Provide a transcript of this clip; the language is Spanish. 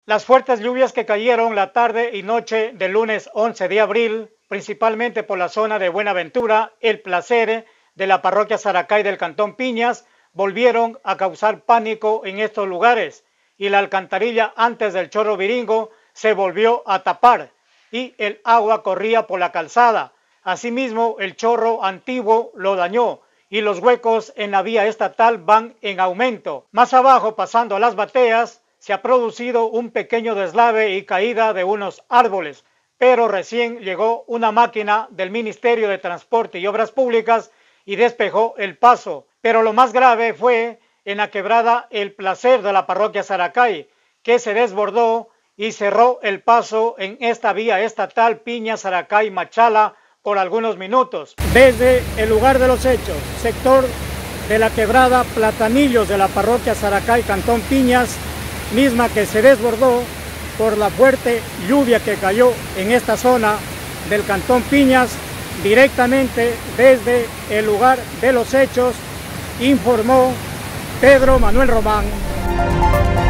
Las fuertes lluvias que cayeron la tarde y noche del lunes 11 de abril, principalmente por la zona de Buenaventura, El Placer, de la parroquia Saracay del cantón Piñas, volvieron a causar pánico en estos lugares y la alcantarilla antes del Chorro Viringo se volvió a tapar y el agua corría por la calzada. Asimismo, el chorro antiguo lo dañó y los huecos en la vía estatal van en aumento. Más abajo, pasando a las bateas, se ha producido un pequeño deslave y caída de unos árboles, pero recién llegó una máquina del Ministerio de Transporte y Obras Públicas y despejó el paso. Pero lo más grave fue en la quebrada El Placer de la parroquia Saracay, que se desbordó y cerró el paso en esta vía estatal Piñas-Saracay-Machala por algunos minutos. Desde el lugar de los hechos, sector de la quebrada Platanillos de la parroquia Saracay, cantón Piñas, misma que se desbordó por la fuerte lluvia que cayó en esta zona del cantón Piñas, directamente desde el lugar de los hechos, informó Pedro Manuel Román.